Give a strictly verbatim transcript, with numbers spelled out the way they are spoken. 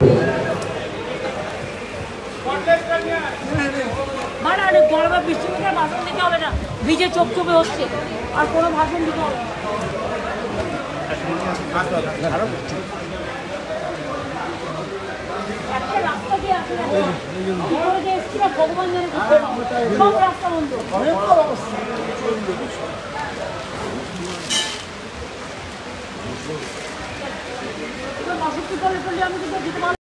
মানে গরমে বৃষ্টিতে ভাষণ দিতে হবে না, ভিজে চোখ চোপে হচ্ছে আর কোনো ভাষণ দিতে হবে না। একটা রাস্তা দিয়ে আসলে এসছি না, ভগবান জানে সব রাস্তা বন্ধ। বাষট্টি পরে পড়লে আমি কিন্তু যেতে পারবো।